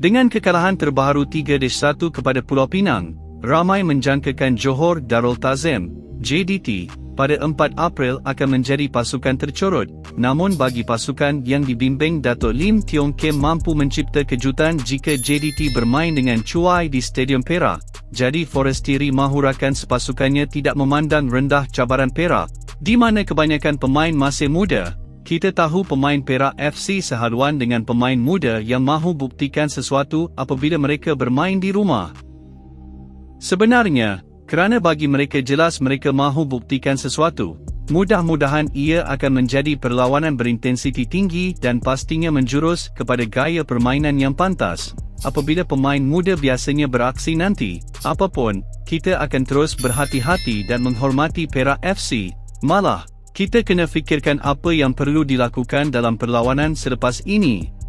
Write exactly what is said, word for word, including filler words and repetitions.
Dengan kekalahan terbaru tiga satu kepada Pulau Pinang, ramai menjangkakan Johor Darul Ta'zim, J D T, pada empat April akan menjadi pasukan tercorot. Namun bagi pasukan yang dibimbing Datuk Lim Tiong Kim mampu mencipta kejutan jika J D T bermain dengan cuai di Stadium Perak. Jadi Forestieri mahurakan sepasukannya tidak memandang rendah cabaran Perak, di mana kebanyakan pemain masih muda. Kita tahu pemain Perak F C sehaluan dengan pemain muda yang mahu buktikan sesuatu apabila mereka bermain di rumah. Sebenarnya, kerana bagi mereka jelas mereka mahu buktikan sesuatu, mudah-mudahan ia akan menjadi perlawanan berintensiti tinggi dan pastinya menjurus kepada gaya permainan yang pantas. Apabila pemain muda biasanya beraksi nanti, apapun, kita akan terus berhati-hati dan menghormati Perak F C. Malah, kita kena fikirkan apa yang perlu dilakukan dalam perlawanan selepas ini.